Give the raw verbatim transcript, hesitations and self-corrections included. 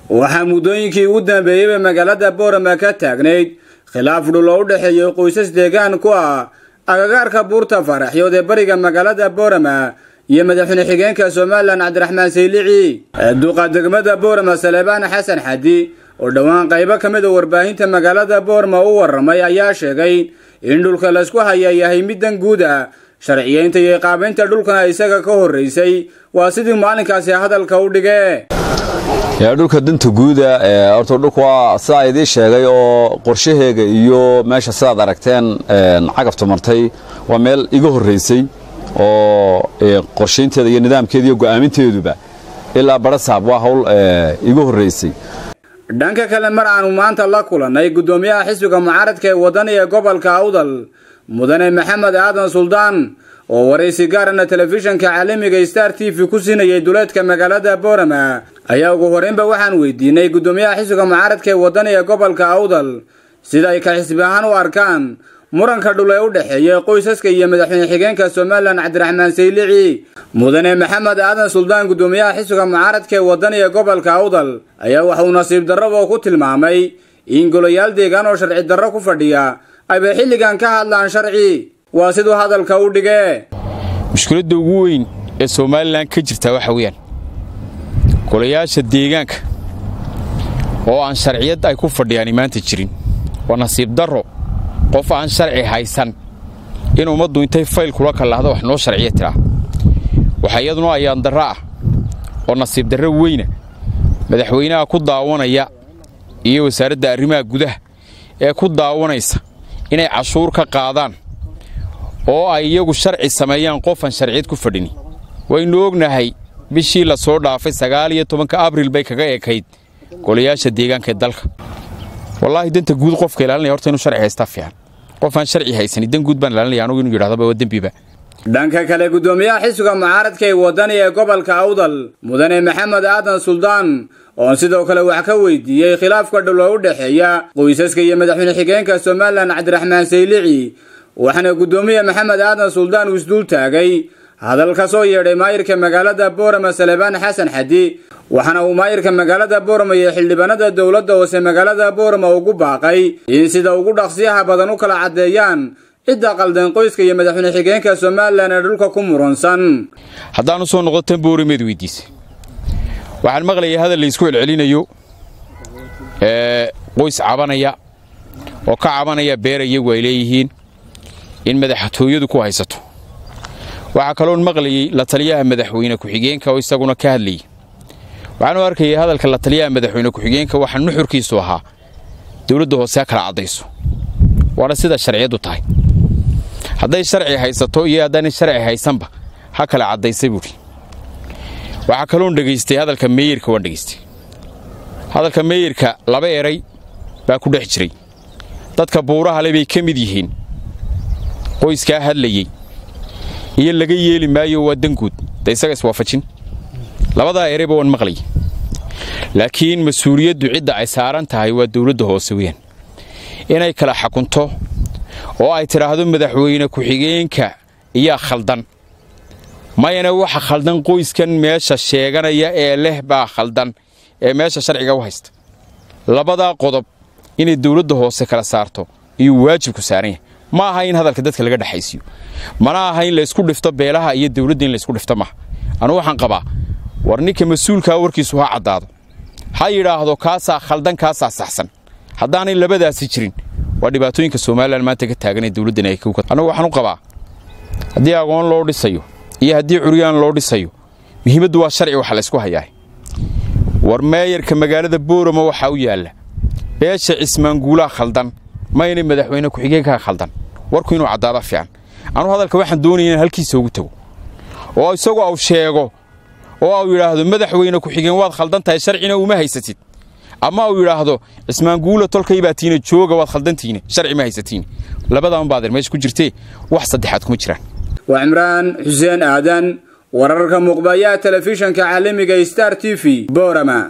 waxaa muddooyinkii ugu dambeeyay magaalada Boorama ka taagneyd khilaaf dhul u dhaxeeyo qoysas deegaan ku ah agagaarka buurta Faraxyood ee bariga magaalada Boorama iyo madaxweyne xigeenka Soomaaliland Cabdiraxmaan Saylici duqa degmada Boorama Salebaan Xasan Xadi oo dhawaan qaybo kamid ah warbaahinta magaalada Boorama u waramay ayaa sheegay in dhulka la isku hayaa yahay midan guud ah sharciyeynta iyo qaabeynta dhulkana isaga ka horeysay waa sidii maalinkaasi hadalka u dhigay يا دولك دنت جودة أرتو waa sida idin sheegay oo qorshaheega iyo meesha sida aragteen cagafta martay waa meel iga horeysay oo qorsheynteeda iyo nidaamkeeda iyo go'aaminteeduba ilaa barasaab waa hawl iga horeysay dhanka kale mar aanu maanta la kulanay gudoomiyaha xisbiga mucaaradka ee wadaniga gobolka Awdal mudane Maxamed Aadan Suldaan oo wareysi gaarana telefishinka caalamiga Star T V ku siinayay duleedka magaalada Boorama ayaa ugu horeynba waxaan weydiinay gudoomiyaha xisbiga mucaaradka ee wadaniga gobolka Awdal sida ay ka xisbi ahaan u arkaan muranka dhul ee u dhaxeeya qoysaska iyo madaxweyne xigeenka Soomaaliland Cabdiraxmaan Saylici mudane Maxamed Aadan Suldaan gudoomiyaha xisbiga mucaaradka ee wadaniga gobolka Awdal ayaa waxa uu nasiib darro ku tilmaamay in golayaal deegaan oo sharci darro ku fadhiya ay xilligan ka hadlaan sharci waa sidoo hadalka u dhigay mushkiladda ugu weyn ee Soomaaliland ka jirta waxa weeyaan golayaasha deegaanka oo aan sharciyad ay ku fadhiyaan maanta jirin waa nasiib darro qof aan sharci haysan in ummaddu intay fayl kula kalaahdo wax noo sharciyo tira waxa iyaduna ayaan darro ah oo nasiib darro weyn madaxweynaha ku daawanaya iyo wasaaradda arrimaha gudaha ee ku daawanaysa inay cashuur ka qaadaan oo ay iyagu sharci sameeyaan qof aan sharciyad ku fadhin waynu ognahay bishii la soo dhaafay sagaal iyo tobanka abriil bay kaga eekayd golayaasha deegaanka dalka wallahi danta guud qofka ilaalinaya horta inuu sharci haysta fiican qof aan sharci haysan dan guud baan ilaalinaya anigu inuu yiraahdo waa dambiba dhanka kale gudoomiyaha xisbiga mucaaradka ee wadaniga ee gobolka Awdal mudane Maxamed Aadan Suldaan oo sidoo kale wax ka weydiiyay khilaafka dhul u dhaxeeya qoysaska iyo madaxweyne xigeenka Soomaaliland Cabdiraxmaan Saylici waxana gudoomiyaha Maxamed Aadan Suldaan uu isdul taagay hadalka soo yeedhay maayirka magaalada Boorama Salebaan Xasan Xadi waxana uu maayirka magaalada Boorama iyo xildhibaanada dawladda hoose magaalada Boorama ugu baaqay in sida ugu dhaqsiyaha badan u kala cadeeyaan cidda qaldan qoyska iyo madaxweyne xigeenka Soomaaliland ee dhulka ku muransan haddaan soo noqoto Boorama weydiisay waxaan maqlayay hadal la isku celcelinayo ee qoys cabanaya oo ka cabanaya beeraya way leeyihiin in madaxtooyadu ku haysato waxa kale oo maqlayay la taliyaha madaxweyne ku xigeenka oo isaguna ka hadlayay waxaan u arkay hadalka la taliyaha madaxweyne ku xigeenka waxaan nuxurkiisu ahaa dawladda hoose kala cadayso wala sida sharciyadu tahay haday sharci haysato iyo haddaan sharci haysanba ha kala cadaysay buuri waxa kale oo dhageystay hadalka meeyirka waan dhageystay hadalka meeyirka laba eray baa ku dhex jiray dadka buuraha leh bay kamid yihiin qoyska hadlayay iyo laga yeeli maayo wadan guud daysaga iswaafajin labada ereeba waan maqlay laakiin mas'uuliyaddu cidda ay saaran tahay waa dawladda hoose weeyaan inay kala xakunto oo ay tiraahdo madaxweyne ku xigeenka iyo khaldan mayna waxa khaldan qoyskan meesha sheeganaya ee leh baa khaldan ee meesha sharciga u haysta labada qodob inay dawladda hoose kala saarto iyo waajib ku saaran yahay ma aha in hadalka dadka laga dhaxaysiyo mana aha in la isku dhifto beelaha iyo dawladda in la isku dhifto ma anu waxaan qabaa warninka mas'uulka warkiisu ha cadaado ha yiraahdo kaasa khaldan kaasa saxsan haddaanay labadaasi jirin waa dhibaatooyinka Soomaaliland maanta ka taagan ee dawladda ay ku anu waxaan u qabaa hadii aqoon loo dhisayo iyo hadii curiyaan loo dhisayo muhiimaddu waa sharci wax la isku hayaa war meeyarka magaalada Boorama waxa uu yaala beesha Ismaan Guula khaldan ma inay madaxweyne ku xigeenka khaldan warku inuu cadaado fiican anu hadalka waxaan doonayaa halkiisa ugu tago oo isagoo uu sheego oo uu yiraahdo madaxweyne ku xigeen waad khaldan tahay sharcina uma haysatid ama uu yiraahdo Ismaan Guula tolkay baatiina jooga waad khaldantiina sharci ma haysatiin labadaan baadir meesha ku jirtay wax saddexaad kuma jiraan waa Imraan Xuseen Aadan wararka muqbaya telefishinka caalamiga Star T V Boorama.